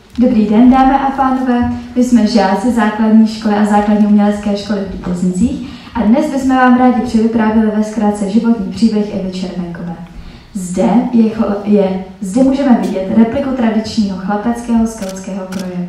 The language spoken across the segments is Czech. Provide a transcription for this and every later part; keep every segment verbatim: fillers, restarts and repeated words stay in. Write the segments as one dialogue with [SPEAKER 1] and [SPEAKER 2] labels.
[SPEAKER 1] Dobrý den, dámy a pánové, my jsme žáci základní školy a základní umělecké školy v Lípeznicích a dnes bychom vám rádi přivyprávili ve zkratce životní příběh Evy Červenkové. Zde, je, je, zde můžeme vidět repliku tradičního chlapeckého skautského kroje.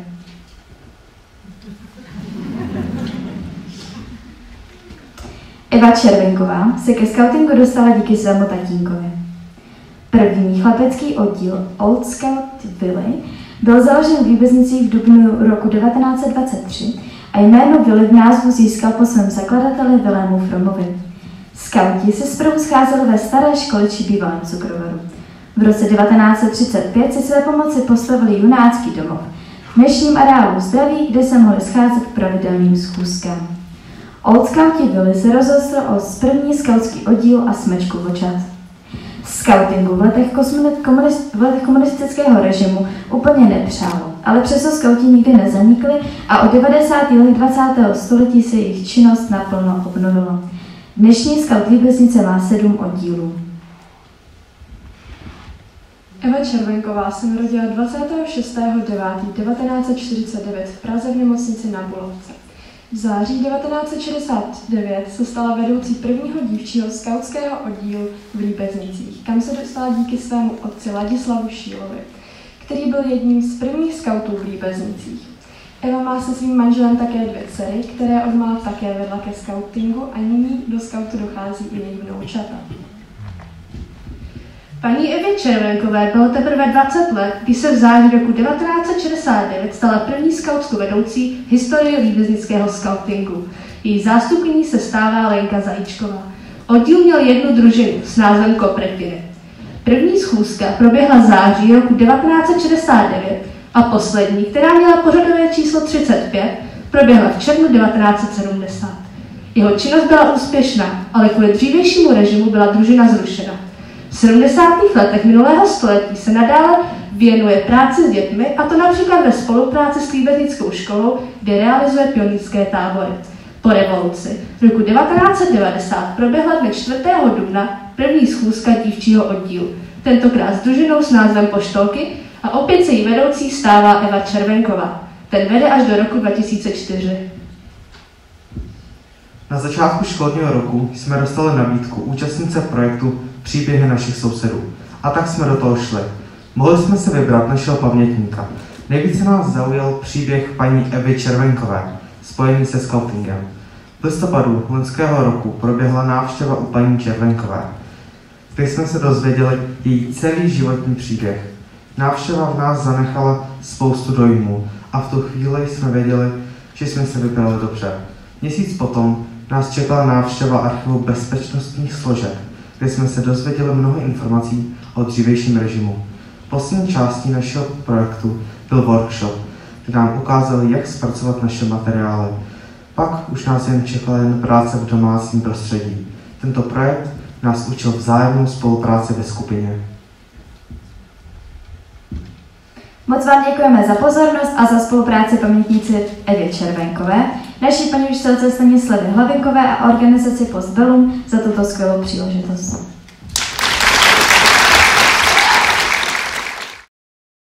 [SPEAKER 1] Eva Červenková se ke skautingu dostala díky svému tatínkovi. První chlapecký oddíl Old Scout Willy byl založen v Lípeznicích v dubnu roku devatenáct set dvacet tři a jméno Willy v názvu získal po svém zakladateli Vilému Fromovi. Skauti se zprvu scházeli ve staré škole či bývalém cukrovaru. V roce devatenáct set třicet pět si své pomoci postavili junácký domov v dnešním areálu Zdraví, kde se mohli scházet k pravidelným schůzkám. Old Scouti Willy se rozrostl o první skautský oddíl a smečku očat. Skautingu v letech, komunist, v letech komunistického režimu úplně nepřálo, ale přesto skauti nikdy nezanikli a od devadesátých let dvacátého století se jejich činnost naplno obnovila. Dnešní Skaut Lípeznice má sedm oddílů.
[SPEAKER 2] Eva Červenková se narodila dvacátého šestého devátého devatenáct set čtyřicet devět v Praze v nemocnici Na Bulovce. V září devatenáct set šedesát devět se stala vedoucí prvního dívčího skautského oddílu v Lípeznicích, kam se dostala díky svému otci Ladislavu Šílovi, který byl jedním z prvních skautů v Lípeznicích. Eva má se svým manželem také dvě dcery, které odmala také vedla ke skautingu a nyní do skautu dochází i její vnoučata.
[SPEAKER 3] Paní Evě Červenkové bylo teprve dvacet let, když se v září roku devatenáct set šedesát devět stala první skautskou vedoucí v historii lípeznického skautingu. Její zástupkyní se stává Lenka Zajíčková. Oddíl měl jednu družinu s názvem Kopretiny. První schůzka proběhla v září roku devatenáct set šedesát devět a poslední, která měla pořadové číslo třicet pět, proběhla v červnu devatenáct set sedmdesát. Jeho činnost byla úspěšná, ale kvůli dřívějšímu režimu byla družina zrušena. V sedmdesátých letech minulého století se nadále věnuje práci s dětmi, a to například ve spolupráci s Lípeznickou školou, kde realizuje pionýrské tábory. Po revoluci roku devatenáct set devadesát proběhla dne čtvrtého dubna první schůzka dívčího oddílu, tentokrát s družinou s názvem Poštolky, a opět se jí vedoucí stává Eva Červenková. Ten vede až do roku dva tisíce čtyři.
[SPEAKER 4] Na začátku školního roku jsme dostali nabídku účastnice projektu Příběhy našich sousedů. A tak jsme do toho šli. Mohli jsme se vybrat našeho pamětníka. Nejvíce nás zaujal příběh paní Evy Červenkové, spojený se skautingem. V listopadu loňského roku proběhla návštěva u paní Červenkové, kde jsme se dozvěděli její celý životní příběh. Návštěva v nás zanechala spoustu dojmů a v tu chvíli jsme věděli, že jsme se vybrali dobře. Měsíc potom nás čekala návštěva archivu bezpečnostních složek, kde jsme se dozvěděli mnoho informací o dřívějším režimu. Poslední částí našeho projektu byl workshop, kde nám ukázali, jak zpracovat naše materiály. Pak už nás jen čekala jen práce v domácím prostředí. Tento projekt nás učil vzájemnou spolupráci ve skupině.
[SPEAKER 1] Moc vám děkujeme za pozornost a za spolupráci pamětnici Evě Červenkové, naší paní učitelce Stanislavě Hlavinkové a organizaci Postbellum za tuto skvělou příležitost.